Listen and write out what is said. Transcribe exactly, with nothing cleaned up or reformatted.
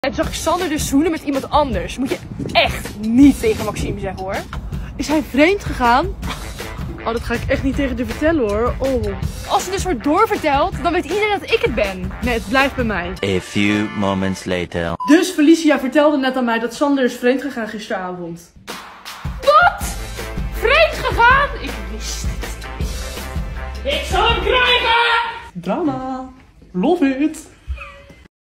En toen zag ik Sander dus zoenen met iemand anders. Moet je echt niet tegen Maxime zeggen hoor. Is hij vreemd gegaan? Oh, dat ga ik echt niet tegen je vertellen hoor. Oh. Als hij dus wordt doorverteld, dan weet iedereen dat ik het ben. Nee, het blijft bij mij. A few moments later. Dus Felicia vertelde net aan mij dat Sander is vreemd gegaan gisteravond. Wat? Vreemd gegaan? Ik wist het. Ik zal hem krijgen! Drama. Love it.